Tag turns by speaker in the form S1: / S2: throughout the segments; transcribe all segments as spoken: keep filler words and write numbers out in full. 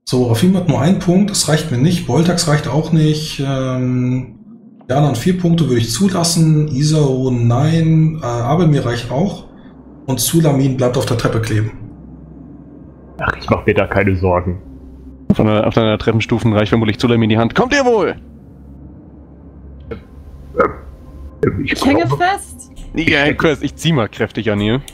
S1: So, Rafim hat nur einen Punkt, das reicht mir nicht. Boltax reicht auch nicht. Ähm, Jana vier Punkte würde ich zulassen. Isao nein. Äh, Abelmir reicht auch. Und Sulamin bleibt auf der Treppe kleben.
S2: Ach, ich mach mir da keine Sorgen.
S3: Auf einer, auf einer Treppenstufen reicht vermutlich Sulamin die Hand. Kommt ihr wohl?
S2: Ich,
S4: Ich hänge fest.
S3: Ja, Chris, ich zieh mal kräftig an ihr.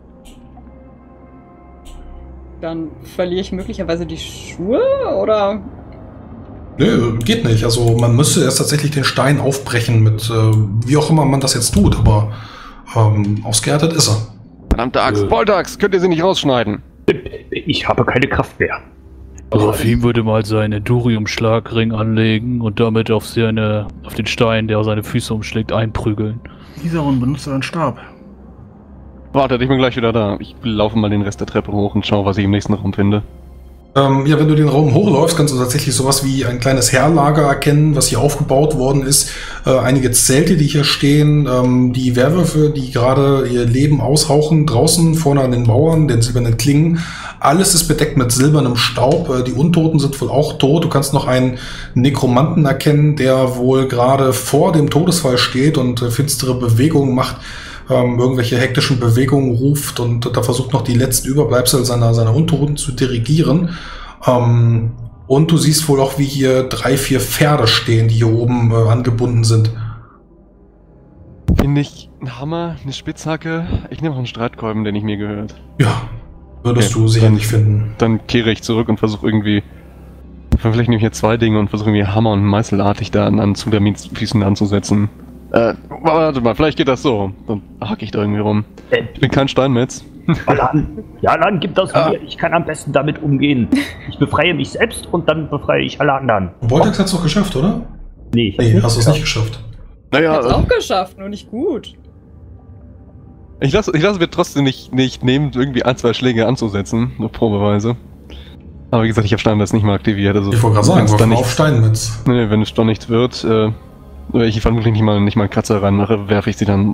S4: Dann verliere ich möglicherweise die Schuhe, oder?
S1: Nö, geht nicht. Also man müsste erst tatsächlich den Stein aufbrechen mit, äh, wie auch immer man das jetzt tut, aber ähm, ausgehärtet ist er.
S3: Verdammte Axt,
S2: Äh.
S3: Boltax, könnt ihr sie nicht rausschneiden?
S2: ich habe keine Kraft mehr.
S5: Rafim würde mal seinen Endurium-Schlagring anlegen und damit auf, seine, auf den Stein, der seine Füße umschlägt, einprügeln.
S6: Isaron benutzt einen Stab.
S3: Wartet, ich bin gleich wieder da. Ich laufe mal den Rest der Treppe hoch und schaue, was ich im nächsten Raum finde.
S1: Ähm, ja, wenn du den Raum hochläufst, kannst du tatsächlich sowas wie ein kleines Heerlager erkennen, was hier aufgebaut worden ist. Äh, einige Zelte, die hier stehen, ähm, die Werwölfe, die gerade ihr Leben aushauchen, draußen vorne an den Mauern, den silbernen Klingen. Alles ist bedeckt mit silbernem Staub. Äh, die Untoten sind wohl auch tot. Du kannst noch einen Nekromanten erkennen, der wohl gerade vor dem Todesfall steht und äh, finstere Bewegungen macht. Irgendwelche hektischen Bewegungen ruft und da versucht noch die letzten Überbleibsel seiner, seiner Untoten zu dirigieren. Ähm, und du siehst wohl auch, wie hier drei, vier Pferde stehen, die hier oben äh, angebunden sind.
S3: Finde ich einen Hammer, eine Spitzhacke. Ich nehme auch einen Streitkolben, den ich mir gehört.
S1: Ja, würdest
S3: Okay,
S1: du sicherlich finden.
S3: Dann kehre ich zurück und versuche irgendwie... Vielleicht nehme ich hier zwei Dinge und versuche irgendwie Hammer und Meißelartig da an, an Sulamins Füßen anzusetzen. Äh, warte mal, vielleicht geht das so. Dann hack ich da irgendwie rum.
S2: Äh,
S3: Ich bin kein Steinmetz.
S2: Jalan, Jalan, gib das
S3: Ja.
S2: mir. Ich kann am besten damit umgehen. Ich befreie mich selbst und dann befreie ich alle anderen.
S1: Boltax hat es doch geschafft, oder?
S2: Nee, ich hab's
S1: Nee,
S2: nicht
S1: hast du es
S2: geschafft.
S1: nicht geschafft.
S4: Ich
S3: Naja,
S4: hab's
S3: äh,
S4: auch geschafft, nur nicht gut.
S3: ich lasse ich lass mir trotzdem nicht, nicht nehmen, irgendwie ein, zwei Schläge anzusetzen, nur probeweise. Aber wie gesagt, ich habe Steinmetz nicht mal aktiviert. Also
S1: Ich wollte gerade sagen,
S3: wenn's
S1: wirf
S3: dann
S1: mal
S3: nicht,
S1: auf Steinmetz.
S3: nee, wenn es dann nichts wird, äh, oder ich vermutlich nicht mal, nicht mal einen Kratzer reinmache, werfe ich sie dann.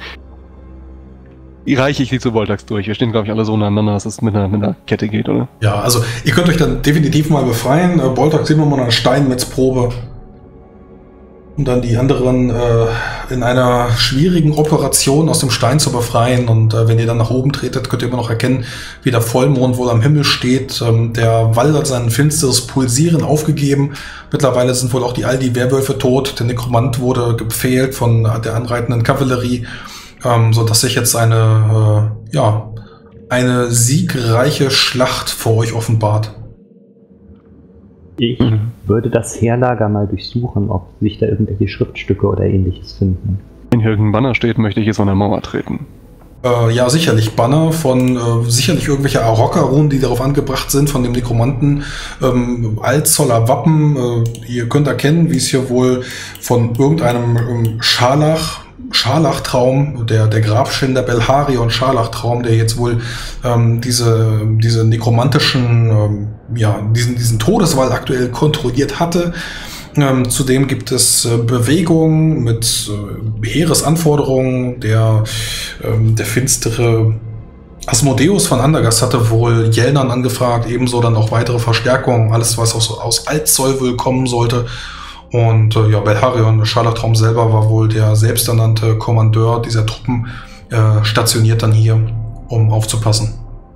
S3: Reiche ich sie zu Boltax durch. Wir stehen, glaube ich, alle so untereinander, dass es mit einer, mit einer Kette geht, oder?
S1: Ja, also ihr könnt euch dann definitiv mal befreien. Äh, Boltax sehen wir mal eine Steinmetzprobe. Und dann die anderen äh, in einer schwierigen Operation aus dem Stein zu befreien. Und äh, wenn ihr dann nach oben tretet, könnt ihr immer noch erkennen, wie der Vollmond wohl am Himmel steht. Ähm, der Wall hat sein finsteres Pulsieren aufgegeben. Mittlerweile sind wohl auch die all die Werwölfe tot. Der Nekromant wurde gepfählt von der anreitenden Kavallerie, ähm, sodass sich jetzt eine, äh, ja, eine siegreiche Schlacht vor euch offenbart.
S2: Ich
S3: Mhm.
S2: würde das Heerlager mal durchsuchen, ob sich da irgendwelche Schriftstücke oder ähnliches finden.
S3: Wenn hier irgendein Banner steht, möchte ich jetzt an der Mauer treten.
S1: Äh, ja, sicherlich. Banner von äh, sicherlich irgendwelche Arokka-Runen, die darauf angebracht sind, von dem Nekromanten. Ähm, Altzoller Wappen. Äh, ihr könnt erkennen, wie es hier wohl von irgendeinem ähm, Scharlach, Scharlachtraum, der, der Grabschinder Belharion Scharlachtraum, der jetzt wohl ähm, diese, diese nekromantischen, ähm, ja, diesen, diesen Todeswall aktuell kontrolliert hatte. Ähm, zudem gibt es äh, Bewegungen mit äh, Heeresanforderungen. Der, ähm, der finstere Asmodeus von Andergast hatte wohl Jelnan angefragt, ebenso dann auch weitere Verstärkungen, alles was aus, aus Altzoll wohl kommen sollte. Und äh, ja, Belharion, Scharlachtraum selber, war wohl der selbsternannte Kommandeur dieser Truppen, äh, stationiert dann hier, um aufzupassen.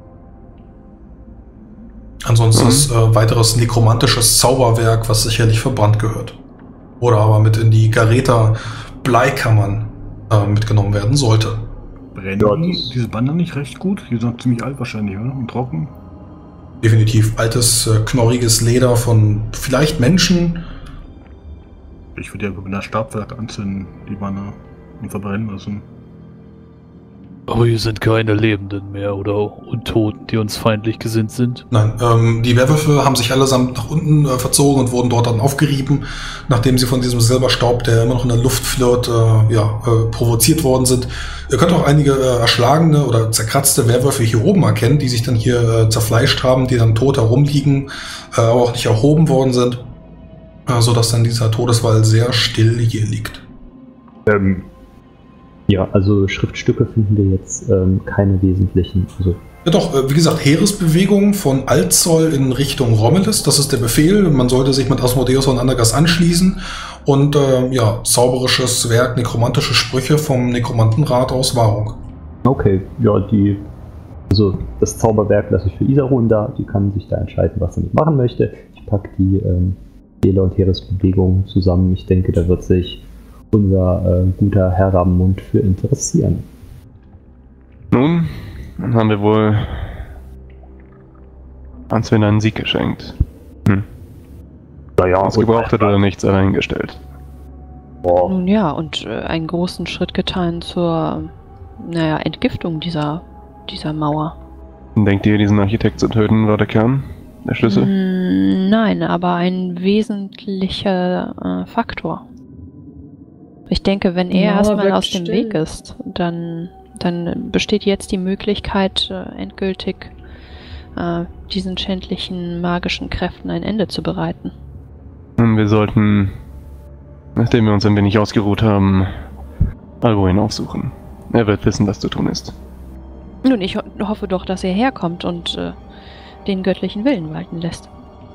S1: Ansonsten
S3: Mhm.
S1: ist äh, weiteres nekromantisches Zauberwerk, was sicherlich verbrannt gehört. Oder aber mit in die Gareta Bleikammern äh, mitgenommen werden sollte.
S6: Brennen
S2: Ja,
S6: die,
S2: das-
S6: diese Bande nicht recht gut? Die sind ziemlich alt wahrscheinlich, oder? Und trocken.
S1: Definitiv altes, äh, knorriges Leder von vielleicht Menschen.
S6: Ich würde ja mit einer Stabwerk anzünden, die Bande, und verbrennen lassen.
S5: Aber hier sind keine Lebenden mehr oder Untoten, die uns feindlich gesinnt sind.
S1: Nein, ähm, die Werwölfe haben sich allesamt nach unten äh, verzogen und wurden dort dann aufgerieben, nachdem sie von diesem Silberstaub, der immer noch in der Luft flirrt, äh, ja, äh, provoziert worden sind. Ihr könnt auch einige äh, erschlagene oder zerkratzte Werwölfe hier oben erkennen, die sich dann hier äh, zerfleischt haben, die dann tot herumliegen, äh, aber auch nicht erhoben worden sind, äh, sodass dann dieser Todeswall sehr still hier liegt.
S2: Ähm, ja, also Schriftstücke finden wir jetzt ähm, keine wesentlichen. Also
S1: Ja doch, äh, wie gesagt, Heeresbewegung von Altzoll in Richtung Rommelis, das ist der Befehl. Man sollte sich mit Asmodeus und Andergast anschließen und äh, ja, zauberisches Werk, nekromantische Sprüche vom Nekromantenrat aus Wahrung.
S2: Okay, ja, die, also das Zauberwerk lasse ich für Isarun da, die kann sich da entscheiden, was sie nicht machen möchte. Ich packe die ähm, Seele- und Heeresbewegung zusammen. Ich denke, da wird sich unser äh, guter Herr Rabenmund für interessieren.
S3: Nun, dann haben wir wohl Answin einen Sieg geschenkt. Hm.
S2: Naja,
S3: Was gebraucht hat oder nichts eingestellt.
S2: Oh,
S7: Nun ja, und äh, einen großen Schritt getan zur, naja, Entgiftung dieser, dieser Mauer.
S3: Denkt ihr, diesen Architekt zu töten war der Kern? Der Schlüssel?
S7: Mm, nein, aber ein wesentlicher äh, Faktor. Ich denke, wenn
S4: Die
S7: er
S4: Mauer
S7: erstmal
S4: wirkt
S7: aus dem
S4: still.
S7: Weg ist, dann, dann besteht jetzt die Möglichkeit, äh, endgültig äh, diesen schändlichen magischen Kräften ein Ende zu bereiten.
S3: Und wir sollten, nachdem wir uns ein wenig ausgeruht haben, Alboin aufsuchen. Er wird wissen, was zu tun ist.
S7: Nun, ich ho hoffe doch, dass er herkommt und äh, den göttlichen Willen walten lässt.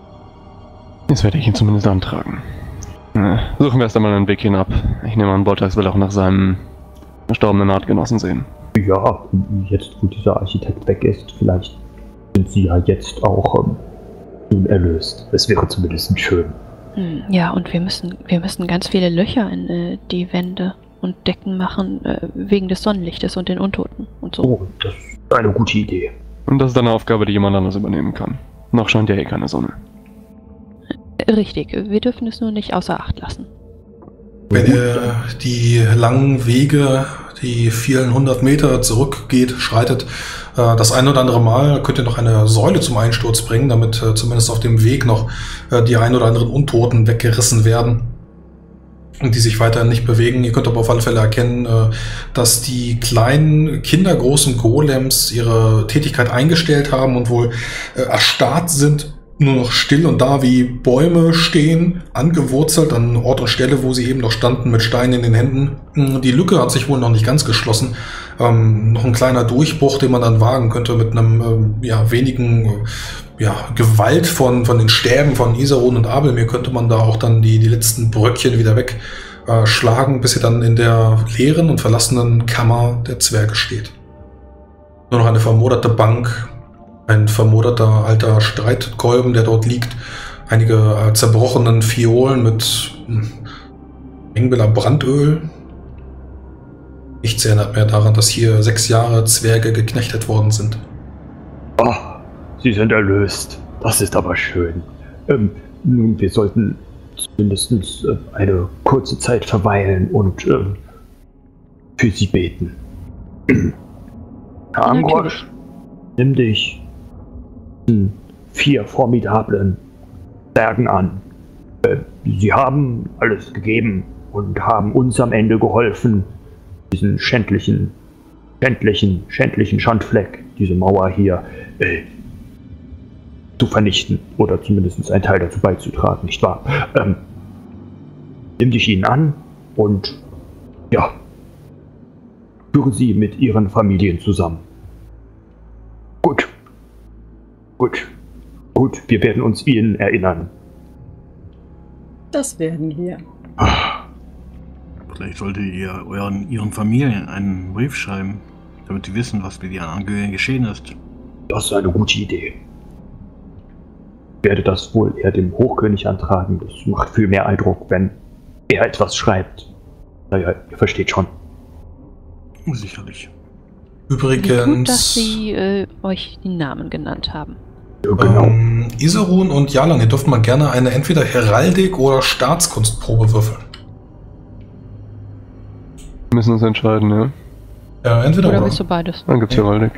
S3: Das werde ich ihn zumindest antragen. Äh, suchen wir erst einmal einen Weg hinab. Ich nehme an, Boltax will auch nach seinem verstorbenen Artgenossen sehen.
S2: ja, jetzt wo dieser Architekt weg ist, vielleicht sind sie ja jetzt auch ähm, nun erlöst. Es wäre zumindest schön.
S7: Hm, ja, und wir müssen, wir müssen ganz viele Löcher in äh, die Wände und Decken machen, äh, wegen des Sonnenlichtes und den Untoten und so.
S2: Oh, das ist eine gute Idee.
S3: Und das ist eine Aufgabe, die jemand anderes übernehmen kann. Noch scheint ja eh keine Sonne.
S7: Richtig, wir dürfen es nur nicht außer Acht lassen.
S1: Wenn ihr die langen Wege, die vielen hundert Meter zurückgeht, schreitet, äh, das ein oder andere Mal könnt ihr noch eine Säule zum Einsturz bringen, damit äh, zumindest auf dem Weg noch äh, die ein oder anderen Untoten weggerissen werden und die sich weiterhin nicht bewegen. Ihr könnt aber auf alle Fälle erkennen, äh, dass die kleinen, kindergroßen Golems ihre Tätigkeit eingestellt haben und wohl äh, erstarrt sind, nur noch still und da wie Bäume stehen, angewurzelt an Ort und Stelle, wo sie eben noch standen, mit Steinen in den Händen. Die Lücke hat sich wohl noch nicht ganz geschlossen. Ähm, noch ein kleiner Durchbruch, den man dann wagen könnte mit einem ähm, ja, wenigen äh, ja, Gewalt von, von den Stäben von Isarun und Abelmir könnte man da auch dann die, die letzten Bröckchen wieder wegschlagen, äh, bis sie dann in der leeren und verlassenen Kammer der Zwerge steht. Nur noch eine vermoderte Bank, ein vermoderter alter Streitkolben, der dort liegt. Einige äh, zerbrochenen Fiolen mit hm, Engbeler Brandöl. Nichts erinnert mehr daran, dass hier sechs Jahre Zwerge geknechtet worden sind.
S2: Oh, sie sind erlöst. Das ist aber schön. Ähm, nun, wir sollten zumindest äh, eine kurze Zeit verweilen und äh, für sie beten. Herr Angrosch, nimm dich vier formidablen Zwergen an. Äh, sie haben alles gegeben und haben uns am Ende geholfen, diesen schändlichen, schändlichen, schändlichen Schandfleck, diese Mauer hier, äh, zu vernichten oder zumindest einen Teil dazu beizutragen, nicht wahr? Ähm, nimm dich ihnen an und ja, führe sie mit ihren Familien zusammen. Gut. Gut, gut, wir werden uns Ihnen erinnern.
S4: Das werden wir.
S6: Vielleicht solltet ihr euren, ihren Familien einen Brief schreiben, damit sie wissen, was mit ihren Angehörigen geschehen ist.
S2: Das ist eine gute Idee. Ich werde das wohl eher dem Hochkönig antragen. Das macht viel mehr Eindruck, wenn er etwas schreibt. Naja, ihr versteht schon.
S6: Sicherlich.
S1: Übrigens,
S7: Wie gut, dass Sie äh, euch die Namen genannt haben.
S2: Ja, genau.
S1: ähm, Isarun und Jalan, ihr dürft mal gerne eine entweder Heraldik- oder Staatskunstprobe würfeln.
S3: Wir müssen uns entscheiden, ja.
S1: Ja, entweder
S7: Oder
S1: oder.
S7: willst du beides?
S3: Dann gibt's
S1: Ja.
S3: Heraldik.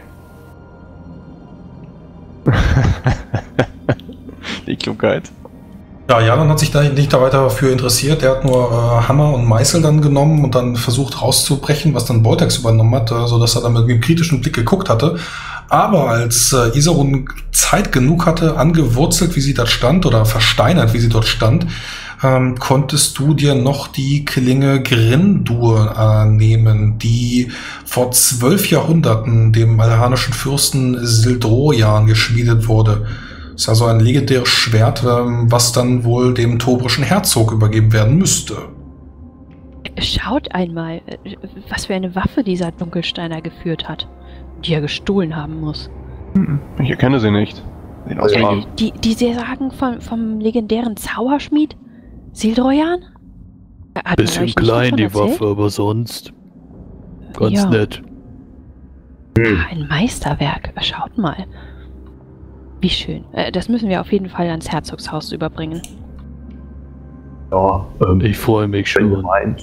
S3: Die Klugheit.
S1: Ja, Jalan hat sich da nicht da weiter für interessiert. Er hat nur äh, Hammer und Meißel dann genommen und dann versucht rauszubrechen, was dann Boltax übernommen hat, äh, sodass er dann mit einem kritischen Blick geguckt hatte. Aber als äh, Iserun Zeit genug hatte, angewurzelt, wie sie dort stand, oder versteinert, wie sie dort stand, ähm, konntest du dir noch die Klinge Grindur äh, nehmen, die vor zwölf Jahrhunderten dem alhanischen Fürsten Sildrojan geschmiedet wurde. Das ist also ein legendäres Schwert, ähm, was dann wohl dem tobrischen Herzog übergeben werden müsste.
S7: Schaut einmal, was für eine Waffe dieser Dunkelsteiner geführt hat, die er gestohlen haben muss.
S3: Ich erkenne sie nicht. Sieht aus
S7: Ja,
S3: wie...
S7: die, die Sie sagen vom, vom legendären Zauberschmied? Sildrojan? Hat er
S5: Bisschen
S7: euch nicht
S5: klein
S7: davon
S5: die
S7: erzählt?
S5: Waffe, aber sonst ganz
S7: Ja.
S5: nett.
S7: Ein Meisterwerk, schaut mal. Wie schön. Äh, Das müssen wir auf jeden Fall ans Herzogshaus überbringen.
S2: Ja, ähm,
S5: Ich freue mich
S2: wenn ihr
S5: schon.
S2: meint.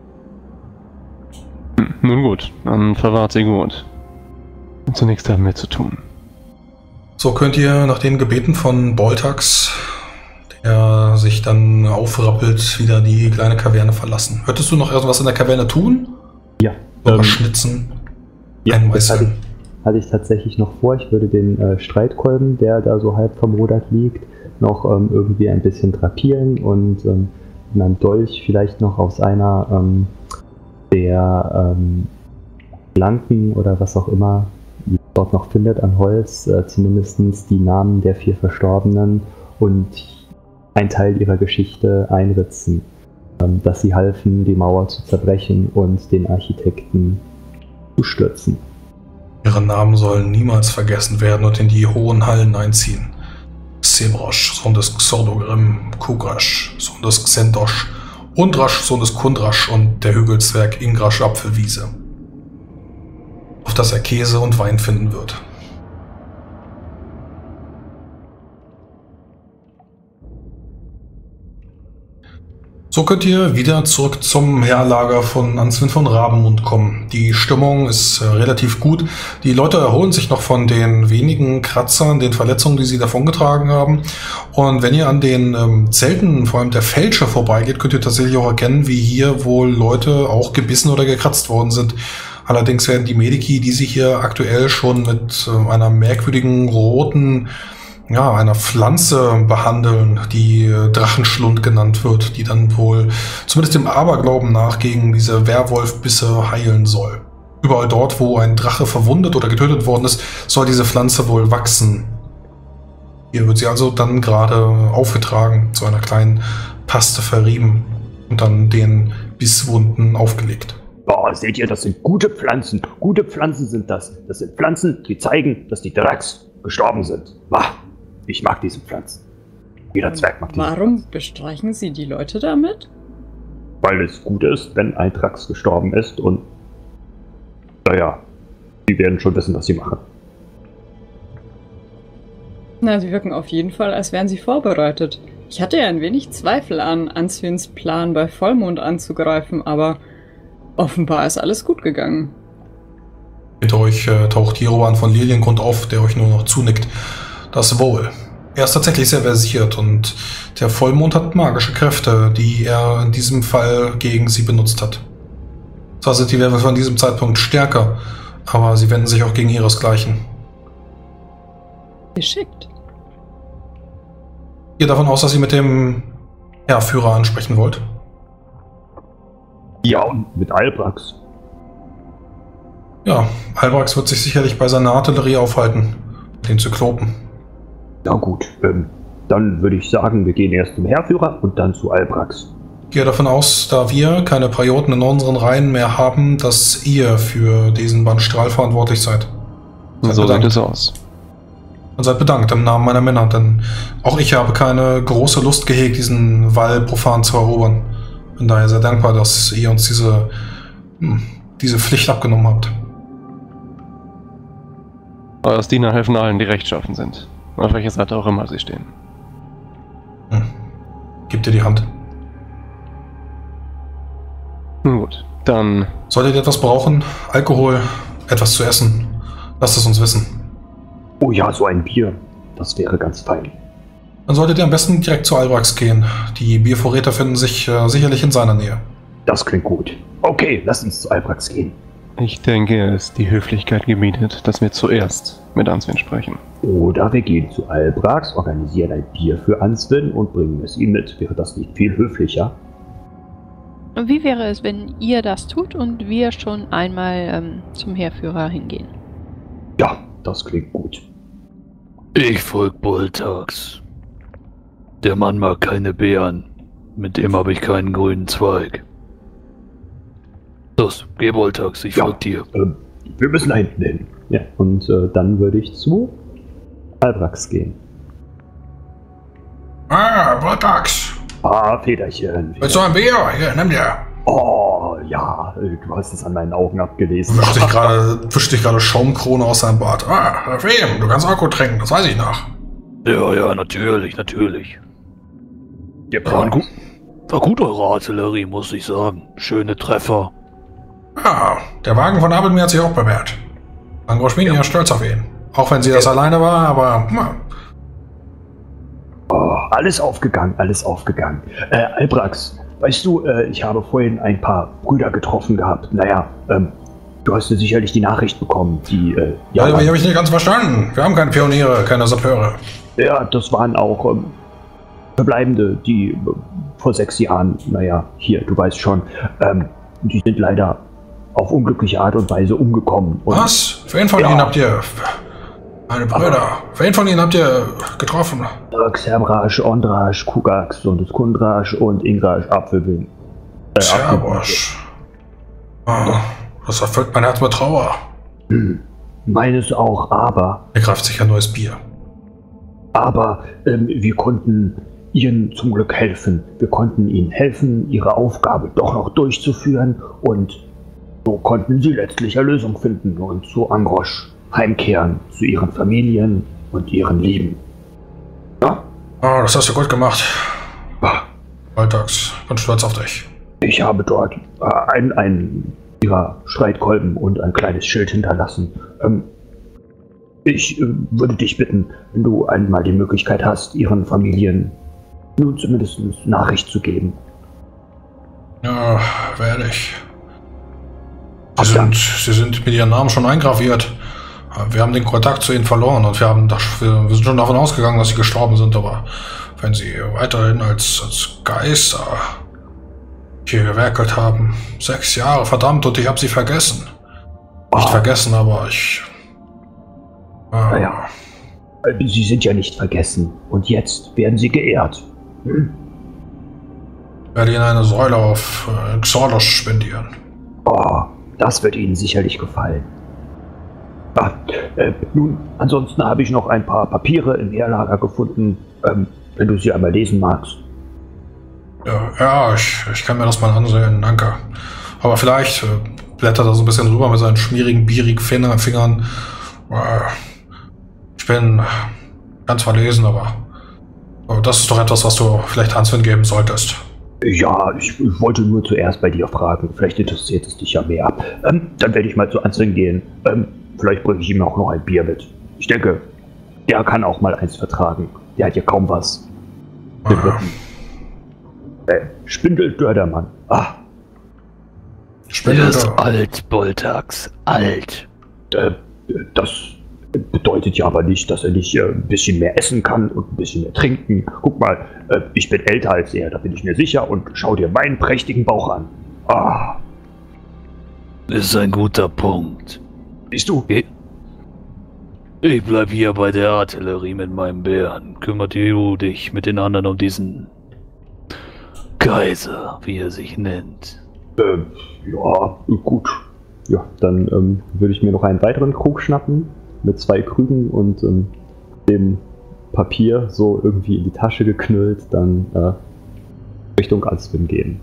S3: Hm, nun gut, dann verwahrt sie gut. Und zunächst haben wir zu tun.
S1: So könnt ihr nach den Gebeten von Boltax, der sich dann aufrappelt, wieder die kleine Kaverne verlassen. Hörtest du noch irgendwas in der Kaverne tun?
S2: Ja.
S1: Oder
S2: ähm,
S1: schnitzen?
S2: Ja, das hatte
S1: einmeißeln?
S2: ich, hatte ich tatsächlich noch vor. Ich würde den äh, Streitkolben, der da so halb vermodert liegt, noch ähm, irgendwie ein bisschen drapieren und ähm, in einem Dolch vielleicht noch aus einer ähm, der ähm, Planken oder was auch immer die dort noch findet an Holz, äh, zumindest die Namen der vier Verstorbenen und ein Teil ihrer Geschichte einritzen, ähm, dass sie halfen, die Mauer zu zerbrechen und den Architekten zu stürzen.
S1: Ihre Namen sollen niemals vergessen werden und in die hohen Hallen einziehen. Sebrosch, Sohn des Xordogrim, Kugrasch, Sohn des Xendosch, Undrasch, Sohn des Kundrasch und der Hügelzwerg Ingrasch Apfelwiese. Auf das er Käse und Wein finden wird. So könnt ihr wieder zurück zum Heerlager von Answin von Rabenmund kommen. Die Stimmung ist äh, relativ gut. Die Leute erholen sich noch von den wenigen Kratzern, den Verletzungen, die sie davongetragen haben. Und wenn ihr an den ähm, Zelten, vor allem der Fälscher, vorbeigeht, könnt ihr tatsächlich auch erkennen, wie hier wohl Leute auch gebissen oder gekratzt worden sind. Allerdings werden die Mediki, die sie hier aktuell schon mit äh, einer merkwürdigen roten, ja, einer Pflanze behandeln, die äh, Drachenschlund genannt wird, die dann wohl zumindest dem Aberglauben nach gegen diese Werwolfbisse heilen soll. Überall dort, wo ein Drache verwundet oder getötet worden ist, soll diese Pflanze wohl wachsen. Hier wird sie also dann gerade aufgetragen, zu einer kleinen Paste verrieben und dann den Bisswunden aufgelegt.
S2: Oh, seht ihr, das sind gute Pflanzen. Gute Pflanzen sind das. Das sind Pflanzen, die zeigen, dass die Drax gestorben sind. Wah, ich mag diese Pflanzen. Jeder Zwerg mag diese
S4: Warum
S2: Pflanzen.
S4: bestreichen Sie die Leute damit?
S2: Weil es gut ist, wenn ein Drax gestorben ist und naja, die werden schon wissen, was sie machen.
S4: Na, sie wirken auf jeden Fall, als wären sie vorbereitet. Ich hatte ja ein wenig Zweifel an Answins Plan, bei Vollmond anzugreifen, aber offenbar ist alles gut gegangen.
S1: Hinter euch äh, taucht Jeroban von Liliengrund auf, der euch nur noch zunickt. Das wohl. Er ist tatsächlich sehr versiert und der Vollmond hat magische Kräfte, die er in diesem Fall gegen sie benutzt hat. Zwar sind die Werwölfe an diesem Zeitpunkt stärker, aber sie wenden sich auch gegen ihresgleichen.
S4: Geschickt.
S1: Geht davon aus, dass ihr mit dem Heerführer ansprechen wollt?
S2: Ja, und mit Albrax.
S1: Ja, Albrax wird sich sicherlich bei seiner Artillerie aufhalten, den Zyklopen.
S2: Na gut, ähm, dann würde ich sagen, wir gehen erst zum Heerführer und dann zu Albrax.
S1: Ich gehe davon aus, da wir keine Prioten in unseren Reihen mehr haben, dass ihr für diesen Bandstrahl verantwortlich seid. Seid
S3: So sieht
S1: bedankt.
S3: es aus.
S1: Und seid bedankt im Namen meiner Männer, denn auch ich habe keine große Lust gehegt, diesen Wall profan zu erobern. Bin daher sehr dankbar, dass ihr uns diese, hm, diese Pflicht abgenommen habt.
S3: Eures Diener helfen allen, die rechtschaffen sind. Auf welcher Seite auch immer sie stehen.
S1: Hm. Gebt ihr die Hand.
S3: Nun gut, dann
S1: Solltet ihr etwas brauchen, Alkohol, etwas zu essen, lasst es uns wissen.
S2: Oh ja, so ein Bier. Das wäre ganz fein.
S1: Dann solltet ihr am besten direkt zu Albrax gehen. Die Biervorräte finden sich äh, sicherlich in seiner Nähe.
S2: Das klingt gut. Okay, lass uns zu Albrax gehen.
S3: Ich denke, es ist die Höflichkeit gebietet, dass wir zuerst mit Answin sprechen.
S2: Oder wir gehen zu Albrax, organisieren ein Bier für Answin und bringen es ihm mit. Wäre das nicht viel höflicher?
S7: Wie wäre es, wenn ihr das tut und wir schon einmal ähm, zum Heerführer hingehen?
S2: Ja, das klingt gut.
S5: Ich folg Boltax. Der Mann mag keine Beeren. Mit dem habe ich keinen grünen Zweig. Los, geh Boltax, ich
S2: Ja,
S5: folg dir.
S2: Ähm, wir müssen da hinten hin. Ja, und äh, dann würde ich zu Albrax gehen.
S1: Ah, Boltax.
S2: Ah, Federchen.
S1: Willst du ein Bier? Hier, nimm dir.
S2: Oh, ja, äh, du hast es an meinen Augen abgelesen.
S1: Wisch dich gerade, wisch dich gerade Schaumkrone aus seinem Bart. Ah, wem? Du kannst Alkohol trinken, das weiß ich noch.
S5: Ja, ja, natürlich, natürlich.
S2: Der
S5: War, ein gut, war gut eure Artillerie, muss ich sagen. Schöne Treffer.
S1: Ja, der Wagen von Abelmir hat sich auch bewährt. Angroschmini ist stolz auf ihn. Auch wenn sie das alleine war, aber... Na.
S2: Oh, alles aufgegangen, alles aufgegangen. Äh, Albrax, weißt du, äh, ich habe vorhin ein paar Brüder getroffen gehabt. Naja, ähm, du hast ja sicherlich die Nachricht bekommen, die... Äh,
S1: Ja, aber die habe ich nicht ganz verstanden. Wir haben keine Pioniere, keine Sappeure.
S2: Ja, das waren auch ähm, Verbleibende, die äh, vor sechs Jahren, naja, hier, du weißt schon, ähm, die sind leider auf unglückliche Art und Weise umgekommen. Und
S1: Was? Wen von
S2: Ja.
S1: ihnen habt ihr... Meine Brüder. Wen von ihnen habt ihr getroffen?
S2: Xerbrasch, Ondrasch, Kugax und Skundrasch und Ingrasch Apfelwind. Äh,
S1: Serbosch. Oh, das erfüllt mein Herz mit Trauer.
S2: Hm, meines auch, aber,
S1: Er greift sich ein neues Bier.
S2: aber ähm, wir konnten ihnen zum Glück helfen. Wir konnten ihnen helfen, ihre Aufgabe doch noch durchzuführen und so konnten sie letztlich Erlösung finden und zu Angrosch heimkehren, zu ihren Familien und ihren Lieben. Ja,
S1: Oh, das hast du gut gemacht.
S2: ah,
S1: Alltags. Bin stolz auf dich.
S2: ich habe dort äh, ein, ein ihrer Streitkolben und ein kleines Schild hinterlassen. Ähm, ich äh, würde dich bitten, wenn du einmal die Möglichkeit hast, ihren Familien nun zumindest Nachricht zu geben.
S1: Ja, werde ich.
S2: Ach,
S1: Sie
S2: ja.
S1: sind, sie sind mit ihren Namen schon eingraviert. Wir haben den Kontakt zu ihnen verloren und wir, haben das, wir, wir sind schon davon ausgegangen, dass sie gestorben sind, aber wenn sie weiterhin als, als Geister hier gewerkelt haben, sechs Jahre, verdammt, und ich habe sie vergessen. Nicht
S2: Ah.
S1: vergessen, aber ich... Äh,
S2: Naja. Äh, Sie sind ja nicht vergessen und jetzt werden sie geehrt. Hm?
S1: werde ihnen eine Säule auf äh, Xorlos spendieren.
S2: Oh, das wird Ihnen sicherlich gefallen. Ah, äh, nun, ansonsten habe ich noch ein paar Papiere im Heerlager gefunden, ähm, wenn du sie einmal lesen magst.
S1: Ja, ja ich, ich kann mir das mal ansehen, danke. Aber vielleicht äh, blättert er so ein bisschen rüber mit seinen schmierigen, bierigen Finger, Fingern. Äh, ich bin ganz verlesen, aber, aber das ist doch etwas, was du vielleicht Answin geben solltest.
S2: Ja, ich, ich wollte nur zuerst bei dir fragen. Vielleicht interessiert es dich ja mehr. Ähm, dann werde ich mal zu Answin gehen. Ähm, vielleicht bringe ich ihm auch noch ein Bier mit. Ich denke, der kann auch mal eins vertragen. Der hat ja kaum was.
S1: Ah,
S2: Äh, Spindeldördermann. Ah,
S5: Der
S1: Spindel,
S5: ist alt, Boltax. Alt.
S2: äh, das bedeutet ja aber nicht, dass er nicht äh, ein bisschen mehr essen kann und ein bisschen mehr trinken. Guck mal, äh, ich bin älter als er, da bin ich mir sicher. Und schau dir meinen prächtigen Bauch an. Ah,
S5: Ist ein guter Punkt.
S2: siehst du?
S5: Ich bleib hier bei der Artillerie mit meinem Bären. Kümmert du dich mit den anderen um diesen Kaiser, wie er sich nennt.
S2: Äh, ja, gut. Ja, dann ähm, würde ich mir noch einen weiteren Krug schnappen mit zwei Krügen und ähm, dem Papier so irgendwie in die Tasche geknüllt, dann äh, Richtung Answin gehen.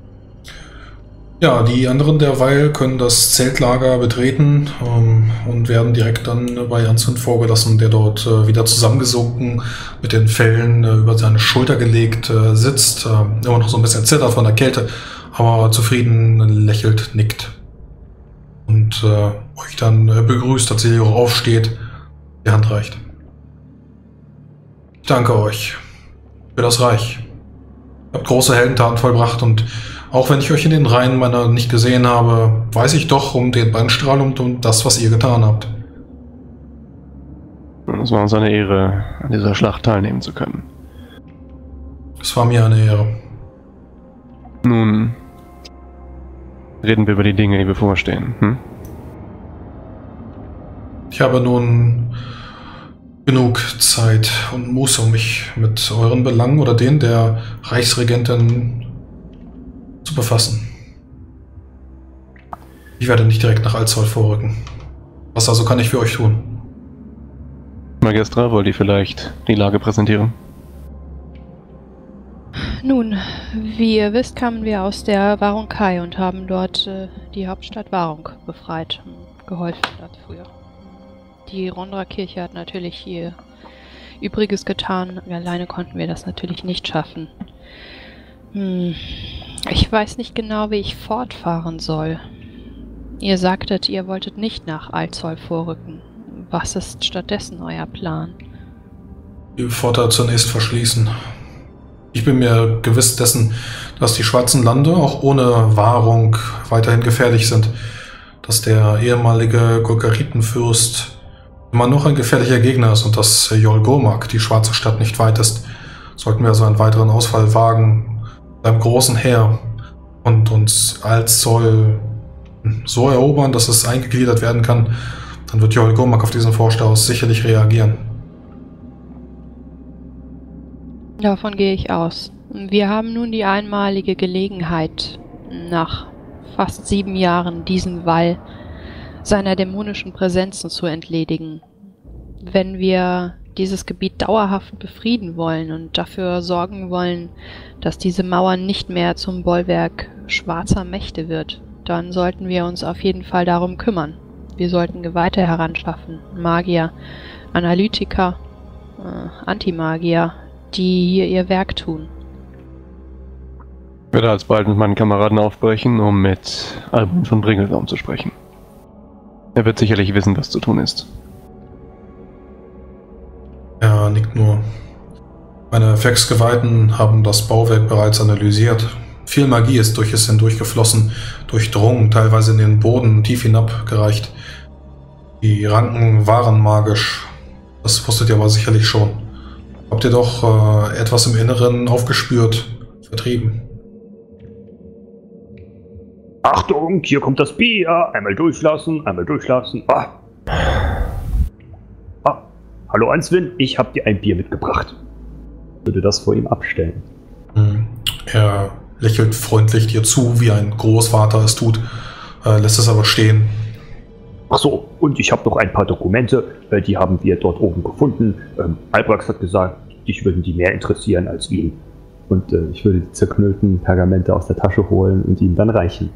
S1: Ja, die anderen derweil können das Zeltlager betreten ähm, und werden direkt dann bei Answin vorgelassen, der dort äh, wieder zusammengesunken mit den Fellen äh, über seine Schulter gelegt äh, sitzt, äh, immer noch so ein bisschen zittert von der Kälte, aber zufrieden lächelt, nickt und äh, euch dann äh, begrüßt, als ihr aufsteht, die Hand reicht. Ich danke euch für das Reich. Ihr habt große Heldentaten vollbracht und Auch wenn ich euch in den Reihen meiner nicht gesehen habe, weiß ich doch um den Brandstrahl und um das, was ihr getan habt.
S3: Es war uns eine Ehre, an dieser Schlacht teilnehmen zu können.
S1: Es war mir eine Ehre.
S3: Nun reden wir über die Dinge, die bevorstehen. Hm?
S1: Ich habe nun genug Zeit und Muße, um mich mit euren Belangen oder denen der Reichsregentin zu befassen. Ich werde nicht direkt nach Alzoll vorrücken. Was also kann ich für euch tun?
S3: Magistra, wollt ihr vielleicht die Lage präsentieren?
S7: Nun, wie ihr wisst, kamen wir aus der Warunkai und haben dort äh, die Hauptstadt Warung befreit, geholfen dafür. Die Rondra-Kirche hat natürlich ihr Übriges getan, alleine konnten wir das natürlich nicht schaffen. Hm, ich weiß nicht genau, wie ich fortfahren soll. Ihr sagtet, ihr wolltet nicht nach Alzoll vorrücken. Was ist stattdessen euer Plan?
S1: Die Pforte zunächst verschließen. Ich bin mir gewiss dessen, dass die Schwarzen Lande auch ohne Wahrung weiterhin gefährlich sind. Dass der ehemalige Gurkaritenfürst immer noch ein gefährlicher Gegner ist und dass Yolgormak, die schwarze Stadt, nicht weit ist. Sollten wir also einen weiteren Ausfall wagen, beim großen Heer und uns Alzoll so erobern, dass es eingegliedert werden kann, dann wird Yolgormak auf diesen Vorstoß sicherlich reagieren.
S7: Davon gehe ich aus. Wir haben nun die einmalige Gelegenheit, nach fast sieben Jahren diesen Wall seiner dämonischen Präsenzen zu entledigen. Wenn wir dieses Gebiet dauerhaft befrieden wollen und dafür sorgen wollen, dass diese Mauer nicht mehr zum Bollwerk schwarzer Mächte wird, dann sollten wir uns auf jeden Fall darum kümmern. Wir sollten Geweihte heranschaffen, Magier, Analytiker, äh, Antimagier, die hier ihr Werk tun.
S3: Ich werde alsbald mit meinen Kameraden aufbrechen, um mit Albin von Bringelbaum zu sprechen. Er wird sicherlich wissen, was zu tun ist.
S1: Er nickt nur. Meine Vex-Geweihten haben das Bauwerk bereits analysiert. Viel Magie ist durch es hindurchgeflossen, durchdrungen, teilweise in den Boden tief hinabgereicht. Die Ranken waren magisch. Das wusstet ihr aber sicherlich schon. Habt ihr doch äh, etwas im Inneren aufgespürt, vertrieben?
S2: Achtung, hier kommt das Bier. Einmal durchlassen, einmal durchlassen. Ah. Ah. Hallo Answin, ich habe dir ein Bier mitgebracht. Würde das vor ihm abstellen.
S1: Hm. Er lächelt freundlich dir zu, wie ein Großvater es tut, äh, lässt es aber stehen.
S2: Ach so, und ich habe noch ein paar Dokumente, äh, die haben wir dort oben gefunden. Ähm, Albrax hat gesagt, dich würden die mehr interessieren als ihn. Und äh, ich würde die zerknüllten Pergamente aus der Tasche holen und ihm dann reichen.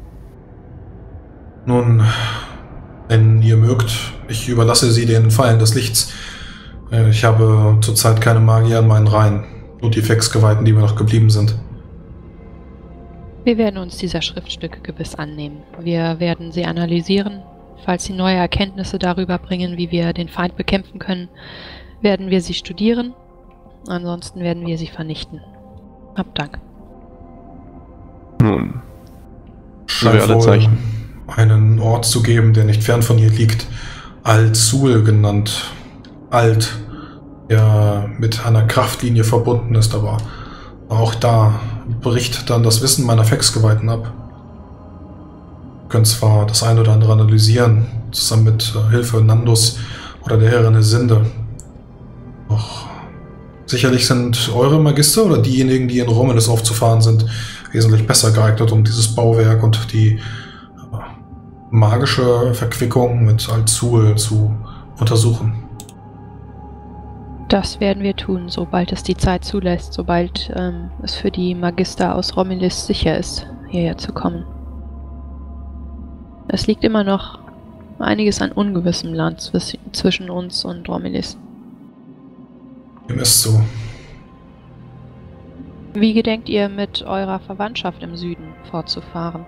S1: Nun, wenn ihr mögt, ich überlasse sie den Pfeilen des Lichts. Äh, ich habe zurzeit keine Magier in meinen Reihen, nur die Vex-Geweihten, die mir noch geblieben sind.
S7: Wir werden uns dieser Schriftstücke gewiss annehmen. Wir werden sie analysieren. Falls sie neue Erkenntnisse darüber bringen, wie wir den Feind bekämpfen können, werden wir sie studieren. Ansonsten werden wir sie vernichten. Hab Dank.
S3: Nun,
S1: Scheint
S3: wir alle
S1: wohl
S3: Zeichen.
S1: einen Ort zu geben, der nicht fern von hier liegt. Alzul genannt. Alt, der mit einer Kraftlinie verbunden ist, aber auch da bricht dann das Wissen meiner Vex-Geweihten ab. Wir können zwar das eine oder andere analysieren, zusammen mit äh, Hilfe Nandus oder der Herrin Sinde. Doch sicherlich sind eure Magister oder diejenigen, die in Romulus aufzufahren sind, wesentlich besser geeignet, um dieses Bauwerk und die äh, magische Verquickung mit Alzul zu untersuchen.
S7: Das werden wir tun, sobald es die Zeit zulässt, sobald ähm, es für die Magister aus Romulus sicher ist, hierher zu kommen. Es liegt immer noch einiges an ungewissem Land zwisch zwischen uns und Romulus.
S1: Dem ist so.
S7: Wie gedenkt ihr mit eurer Verwandtschaft im Süden fortzufahren?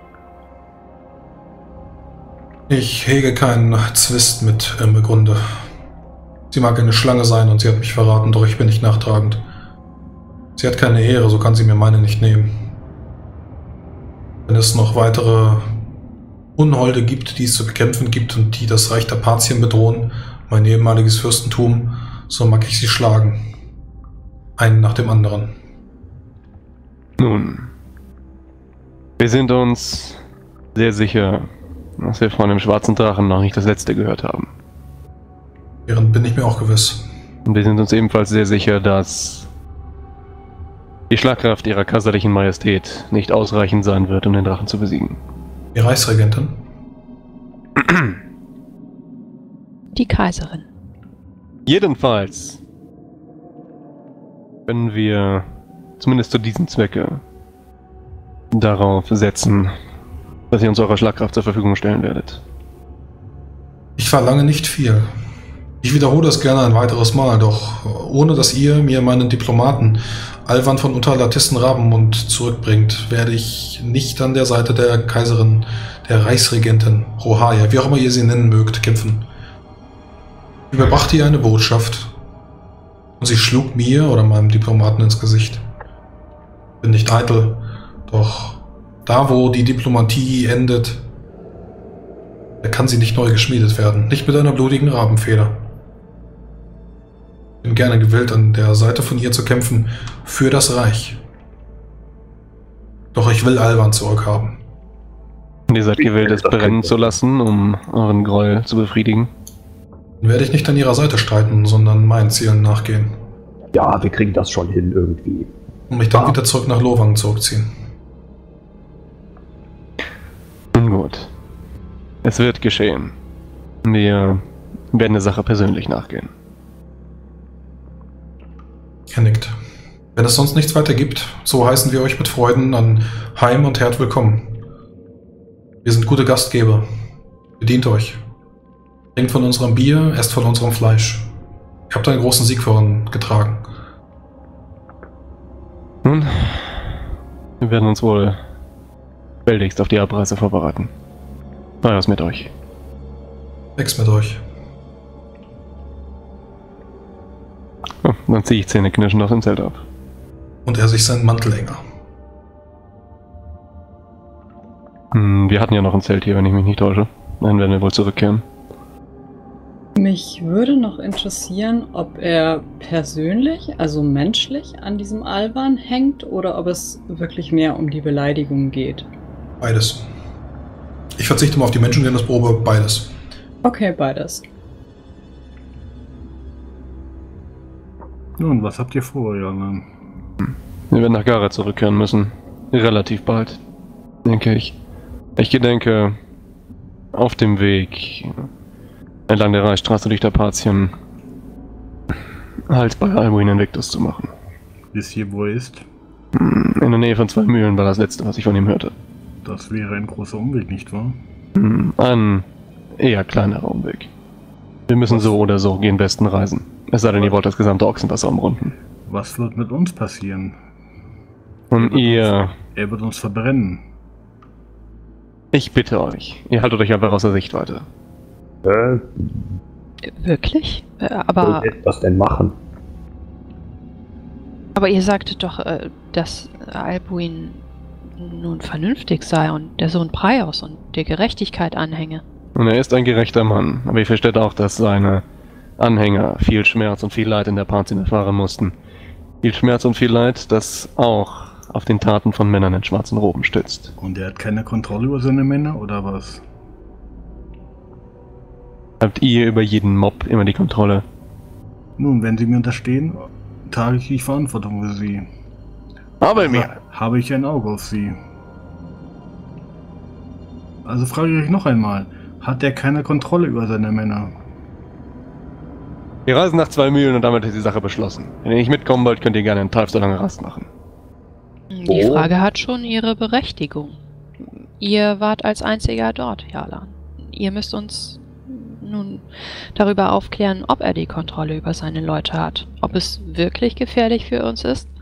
S1: Ich hege keinen Zwist mit Irmegrunde. Sie mag eine Schlange sein und sie hat mich verraten, doch ich bin nicht nachtragend. Sie hat keine Ehre, so kann sie mir meine nicht nehmen. Wenn es noch weitere Unholde gibt, die es zu bekämpfen gibt und die das Reich der Parzien bedrohen, mein ehemaliges Fürstentum, so mag ich sie schlagen. Einen nach dem anderen.
S3: Nun, wir sind uns sehr sicher, dass wir von dem schwarzen Drachen noch nicht das letzte gehört haben.
S1: Deren bin ich mir auch gewiss.
S3: Und wir sind uns ebenfalls sehr sicher, dass die Schlagkraft ihrer kaiserlichen Majestät nicht ausreichend sein wird, um den Drachen zu besiegen.
S1: Die Reichsregentin?
S7: Die Kaiserin.
S3: Jedenfalls können wir zumindest zu diesem Zwecke darauf setzen, dass ihr uns eure Schlagkraft zur Verfügung stellen werdet.
S1: Ich verlange nicht viel. Ich wiederhole es gerne ein weiteres Mal, doch ohne dass ihr mir meinen Diplomaten Alvan von Unterlatissen Rabenmund zurückbringt, werde ich nicht an der Seite der Kaiserin, der Reichsregentin, Rohaya, wie auch immer ihr sie nennen mögt, kämpfen. Ich überbrachte ihr eine Botschaft und sie schlug mir oder meinem Diplomaten ins Gesicht. Bin nicht eitel, doch da, wo die Diplomatie endet, da kann sie nicht neu geschmiedet werden, nicht mit einer blutigen Rabenfeder. Bin gerne gewillt, an der Seite von ihr zu kämpfen, für das Reich. Doch ich will Alvan zurückhaben.
S3: Und ihr seid gewillt, es brennen zu lassen, um euren Groll zu befriedigen?
S1: Dann werde ich nicht an ihrer Seite streiten, sondern meinen Zielen nachgehen.
S2: Ja, wir kriegen das schon hin irgendwie.
S1: Und mich dann
S2: Ja.
S1: wieder zurück nach Lowang zurückziehen.
S3: Nun gut. Es wird geschehen. Wir werden der Sache persönlich nachgehen.
S1: Er nickt. Wenn es sonst nichts weiter gibt, so heißen wir euch mit Freuden an Heim und Herd willkommen. Wir sind gute Gastgeber. Bedient euch. Trinkt von unserem Bier, esst von unserem Fleisch. Ihr habt einen großen Sieg vorangetragen.
S3: Nun, wir werden uns wohl baldigst auf die Abreise vorbereiten. Was mit euch?
S1: Nix mit euch.
S3: Oh, dann ziehe ich zähneknirschend aus dem Zelt ab.
S1: Und er sich seinen Mantel enger.
S3: Hm, wir hatten ja noch ein Zelt hier, wenn ich mich nicht täusche. Dann werden wir wohl zurückkehren.
S4: Mich würde noch interessieren, ob er persönlich, also menschlich, an diesem Alban hängt oder ob es wirklich mehr um die Beleidigung geht.
S1: Beides. Ich verzichte mal auf die Menschenkenntnisprobe, beides.
S4: Okay, beides.
S6: Nun, was habt ihr vor, Junge?
S3: Wir werden nach Gara zurückkehren müssen. Relativ bald, denke ich. Ich gedenke, auf dem Weg entlang der Reichsstraße durch der Parzien Halt bei Albuin Invictus zu machen.
S6: Wisst hier, wo er ist?
S3: In der Nähe von zwei Mühlen war das letzte, was ich von ihm hörte.
S6: Das wäre ein großer Umweg, nicht wahr?
S3: Ein eher kleinerer Umweg. Wir müssen so oder so gen Westen reisen. Es sei denn, ihr wollt das gesamte Ochsenwasser umrunden.
S6: Was wird mit uns passieren?
S3: Und ihr...
S6: Er wird uns verbrennen.
S3: Ich bitte euch, ihr haltet euch einfach aus der Sichtweite.
S2: Äh,
S7: Wirklich? Äh,
S2: soll
S7: aber,
S2: ich das denn machen?
S7: aber ihr sagtet doch, äh, dass Albuin nun vernünftig sei und der Sohn Praios und der Gerechtigkeit anhänge.
S3: Und er ist ein gerechter Mann, aber ihr versteht auch, dass seine Anhänger viel Schmerz und viel Leid in der Parzien erfahren mussten. Viel Schmerz und viel Leid, das auch auf den Taten von Männern in schwarzen Roben stützt.
S6: Und er hat keine Kontrolle über seine Männer, oder was?
S3: Habt ihr über jeden Mob immer die Kontrolle?
S6: Nun, wenn sie mir unterstehen, trage ich die Verantwortung für sie.
S3: Aber mir!
S6: Habe ich ein Auge auf sie. Also frage ich euch noch einmal, hat er keine Kontrolle über seine Männer?
S3: Wir reisen nach zwei Mühlen und damit ist die Sache beschlossen. Wenn ihr nicht mitkommen wollt, könnt ihr gerne einen Tag so lange Rast machen.
S7: Die
S2: Oh.
S7: Frage hat schon ihre Berechtigung. Ihr wart als einziger dort, Jalan. Ihr müsst uns nun darüber aufklären, ob er die Kontrolle über seine Leute hat. Ob es wirklich gefährlich für uns ist